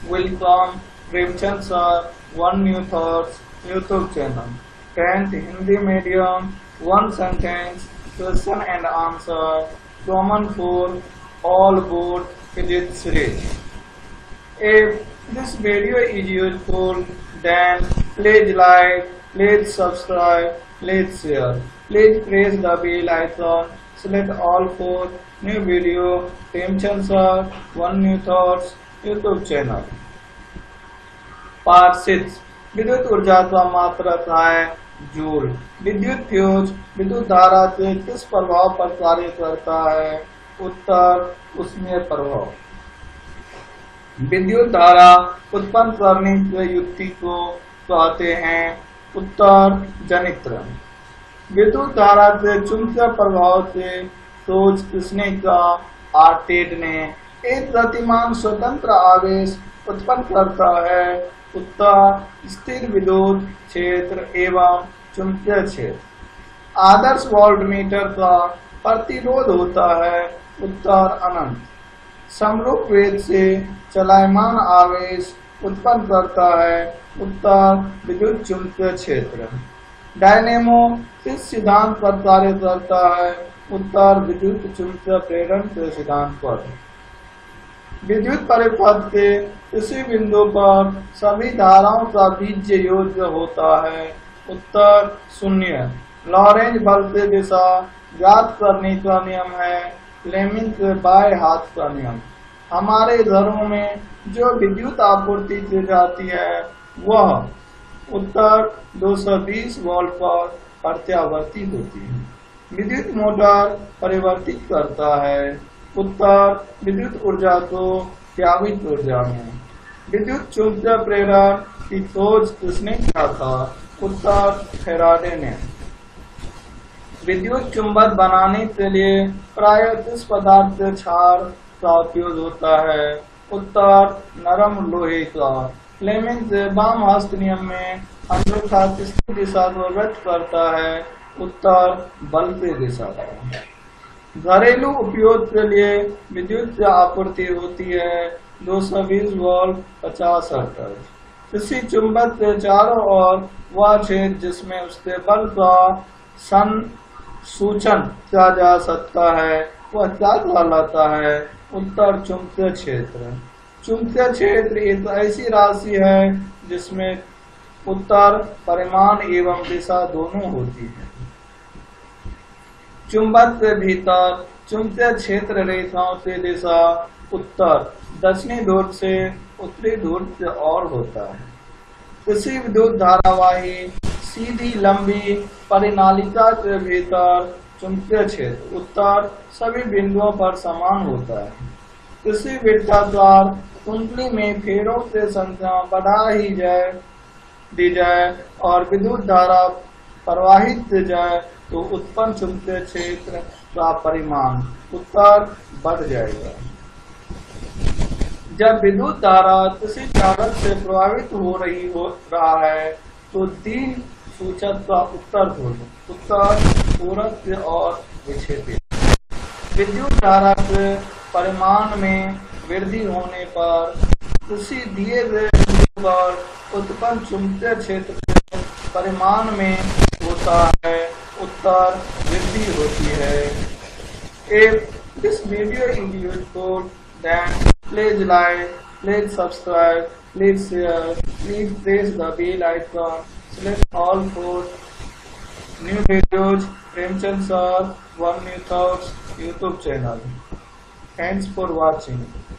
welcome Premchand sir, One New Thoughts YouTube channel. 10th Hindi medium, one sentence, question and answer, common for all good physics series. If this video is useful, then please like, please subscribe, please share. Please press the bell icon, select all for new video, Premchand sir, One New Thoughts YouTube channel. Part 6 विद्युत ऊर्जा का मात्रक है joule. विद्युत fuse विद्युत धारा से किस प्रभाव पर कार्य करता है? उत्तर ऊष्मीय प्रभाव। विद्युत धारा उत्पन्न करने की युक्ति को कहते हैं? उत्तर जनित्र। विद्युत धारा के चुंबकीय प्रभाव से खोज किसने का? आर्टेड ने। एक गतिमान स्वतंत्र आवेश उत्पन्न करता है? उत्तर स्थिर विद्युत क्षेत्र एवं चुंबकीय क्षेत्र। आदर्श वोल्टमीटर का प्रतिरोध होता है? उत्तर अनंत। समरूप वेग से चलायमान आवेश उत्पन्न करता है? उत्तर विद्युत चुंबकीय क्षेत्र। डायनेमो किस सिद्धांत पर कार्य करता है? उत्तर विद्युत चुंबकीय प्रेरण के सिद्धांत पर। विद्युत परिपथ के किसी बिंदु पर सभी धाराओं का बीज्य योज्य होता है? उत्तर शून्य। लॉरेंज बल की दिशा ज्ञात करने का नियम है फ्लेमिंग के बाएं हाथ का नियम। हमारे घरों में जो विद्युत आपूर्ति की जाती है वह उत्तर 220 वोल्ट पर प्रत्यावर्ती होती है। विद्युत मोटर परिवर्तित करता है? उत्तर विद्युत ऊर्जा को त्यावित ऊर्जा में। विद्युत चुंबकीय प्रेरण की खोज किसने किया था? उत्तर फैराडे ने। विद्युत चुंबक बनाने के लिए प्रायः किस पदार्थ के क्षार का उपयोग होता है? उत्तर नरम लोहे का। फ्लेमिंग के वाम हस्त नियम में अंगूठा किसकी दिशा को व्यक्त करता है? उत्तर बल की दिशा का। घरेलू उपयोग के लिए विद्युत की आपूर्ति होती है 220 वोल्ट 50 हर्ट्ज। किसी चुंबक के चारों ओर वह क्षेत्र जिसमें उसके बल का संसूचन किया जा सकता है वह क्या कहलाता है? उत्तर चुंबकीय क्षेत्र। चुंबकीय क्षेत्र एक ऐसी राशि है जिसमें उत्तर परिमाण एवं दिशा दोनों होती है। चुंबक के भीतर चुंबकीय क्षेत्र रेखाओं की दिशा उत्तर दक्षिणी ध्रुव से उत्तरी ध्रुव की ओर होता है। किसी विद्युत धारावाही सीधी लंबी परिनालिका के भीतर चुंबकीय क्षेत्र उत्तर सभी बिंदुओं पर समान होता है। किसी वृत्ताकार कुंडली में फेरों की संख्या बढ़ा दी जाए और विद्युत धारा प्रवाहित की जाए तो उत्पन्न चुंबकीय क्षेत्र का परिमाण उत्तर बढ़ जाएगा। जब विद्युत धारा किसी कागज से प्रभावित हो रहा है तो तीन सूचक का उत्तर ध्रुव उत्तर पूरब की ओर विक्षेपित। विद्युत धारा के परिमाण में वृद्धि होने पर किसी दिए गए बिंदु पर उत्पन्न चुंबकीय क्षेत्र के परिमाण में होता है? उत्तर वृद्धि होती है। If this video is useful, then please like, please subscribe, please share, please press the bell icon, select all for new videos, Premchand sir, One New Thoughts YouTube channel. Thanks for watching.